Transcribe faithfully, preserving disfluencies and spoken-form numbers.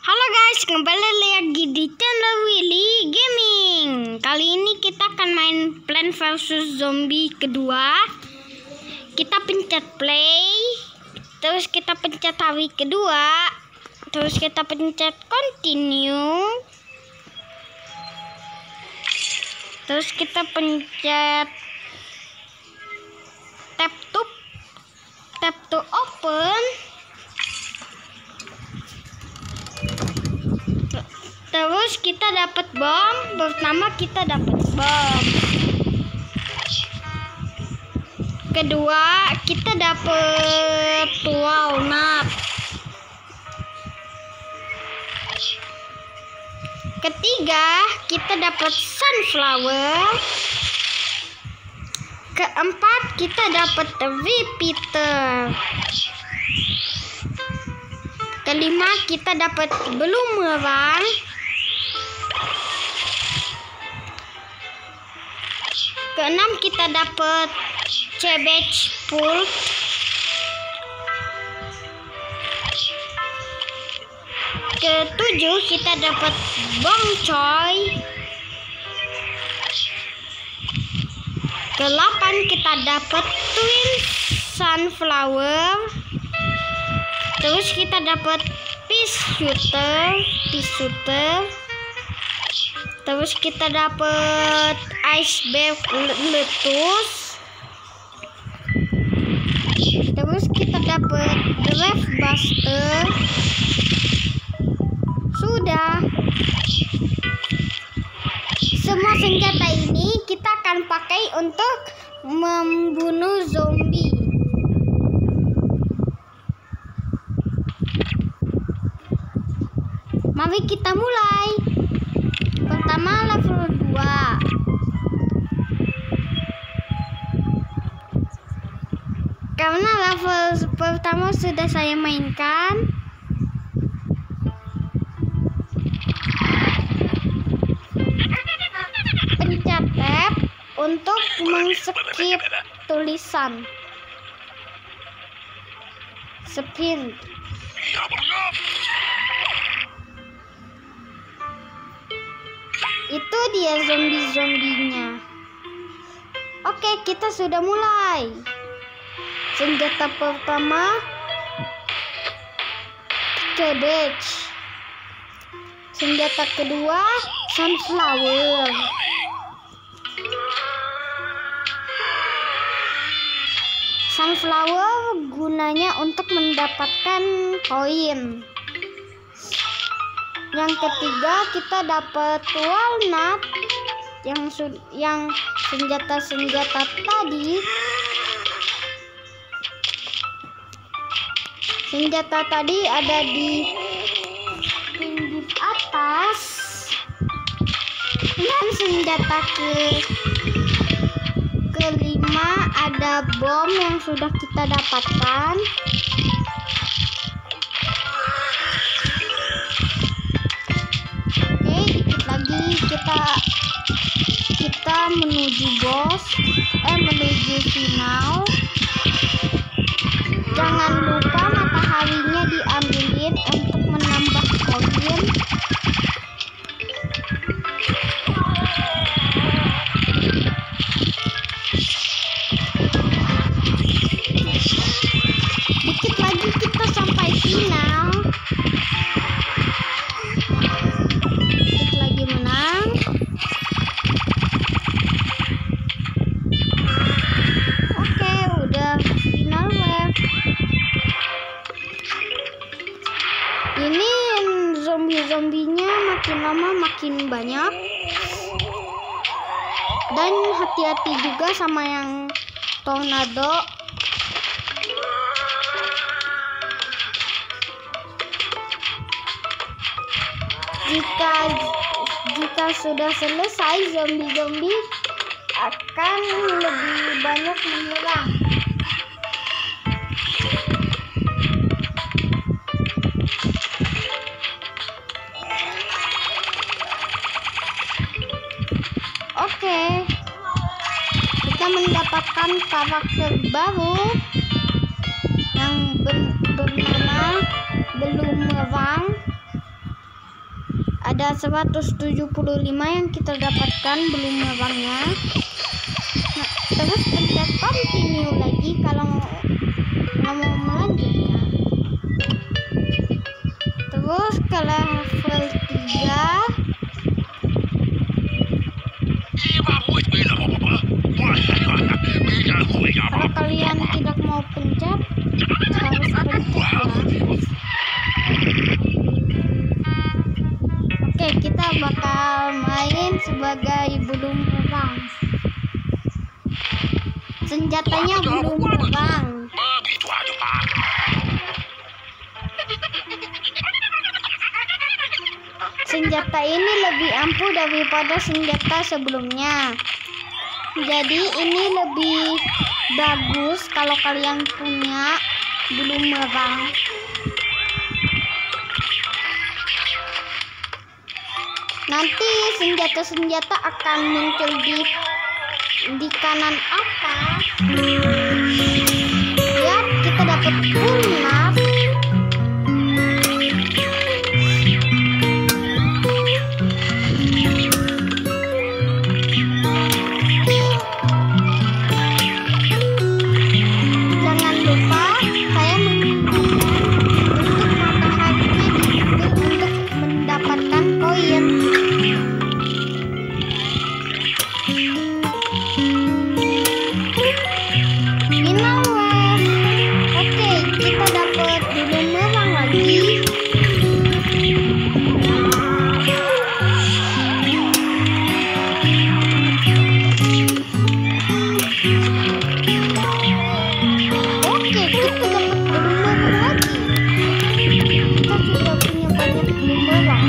Halo guys, kembali lagi di channel Willy Gaming. Kali ini kita akan main Plants versus. Zombie kedua. Kita pencet play, terus kita pencet hari kedua, terus kita pencet continue, terus kita pencet tap to tap to open. Terus kita dapat bom. Pertama kita dapat bom. Kedua kita dapat walnut. Ketiga kita dapat sunflower. Keempat kita dapat repeater. Kelima kita dapat boomerang. Keenam kita dapat cabbage pulp. Ketujuh kita dapat bong choy. Kedelapan kita dapat twin sunflower. Terus kita dapat pea shooter, pea shooter. Terus kita dapat iceberg lettuce. Terus kita dapat draft buster. Sudah. Semua senjata ini kita akan pakai untuk membunuh zombie. Mari kita mulai. Pertama level dua. Karena level pertama sudah saya mainkan. Pencet tab untuk men-skip tulisan. Sprint. Itu dia zombie-zombinya. Oke, kita sudah mulai. Senjata pertama cabbage. Senjata kedua sunflower. Sunflower gunanya untuk mendapatkan koin. Yang ketiga kita dapat walnut, yang yang senjata-senjata tadi. Senjata tadi ada di pinggir atas. Dan senjata ke kelima ada bom yang sudah kita dapatkan. kita kita menuju bos eh menuju final. Jangan lupa mataharinya diambilin untuk menambah koin. Dikit lagi kita sampai final. Ini zombie-zombinya makin lama makin banyak. Dan hati-hati juga sama yang tornado. Jika jika sudah selesai, zombie-zombie akan lebih banyak menyerang. Oke, kita mendapatkan karakter baru yang ber bernama boomerang. Ada seratus tujuh puluh lima yang kita dapatkan belum merangnya. Nah, terus pencet continue lagi kalau mau mau melanjutkan. Terus ke level tiga. Kalau kalian tidak mau pencet, harus pencet. Oke, kita bakal main sebagai bumerang. Senjatanya bumerang. Senjata ini lebih ampuh daripada senjata sebelumnya. Jadi ini lebih bagus kalau kalian punya bumerang. Nanti senjata-senjata akan muncul di di kanan atas. Ya, kita dapat punah. Jangan lupa saya untuk mataharinya untuk mendapatkan koin. Final wave. Oke, kita dapat bumerang lagi. Oke, kita dapat bumerang lagi. Kita sudah punya banyak bumerang.